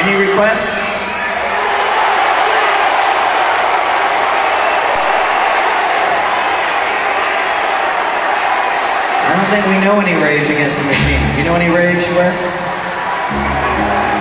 Any requests? I don't think we know any Rage Against the Machine. You know any Rage, Wes?